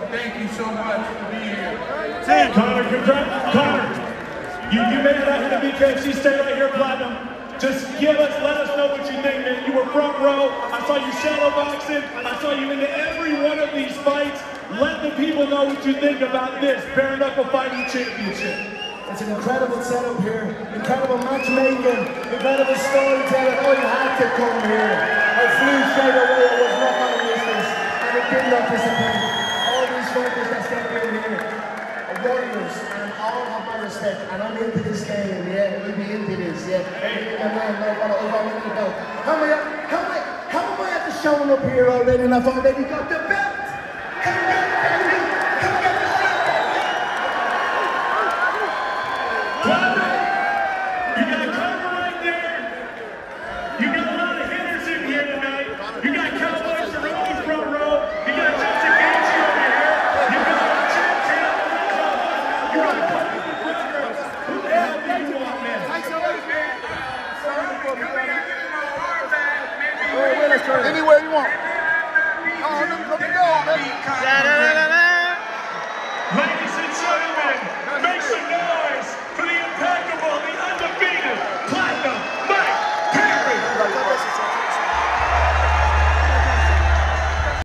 thank you so much for being here. Conor, Conor, you made it out here to BKFC. Stay right here, Platinum. Just let us know what you think, man. You were front row. I saw you shadow boxing. I saw you into every one of these fights. Let the people know what you think about this Bare Knuckle Fighting Championship. It's an incredible setup here, incredible matchmaking, incredible storytelling. Oh, you had to come here. I flew straight away. I was not going to miss this, and it did not disappoint. All these fighters that stepped in here are warriors, and all have my respect. And I'm into this game, yeah. We'll be into this, yeah. And man, how am I at the showing up here already? And I've already got the belt. Come get it, baby. Come get the shit. You got Conor right there. You got a lot of hitters in here tonight. You got Cowboy Cerrone front row. You got Justin Gaethje over here. You got Chip Taylor. You got Conor McGregor. Who the hell do you want, man? Anywhere you want. Oh, let me go, man.